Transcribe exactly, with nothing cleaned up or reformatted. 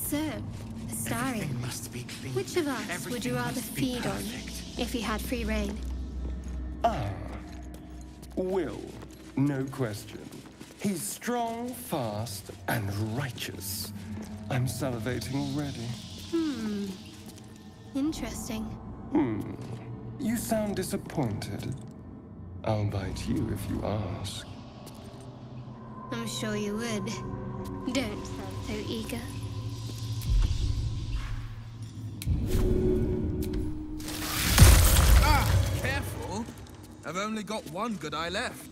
So, Astarion. Must be clean. Which of us Everything would you rather must be feed on perfect. if you had free reign? Ah, Wyll, no question. He's strong, fast, and righteous. I'm salivating already. Hmm. Interesting. Hmm. You sound disappointed. I'll bite you if you ask. I'm sure you would. Don't sound so eager. Ah, careful. I've only got one good eye left.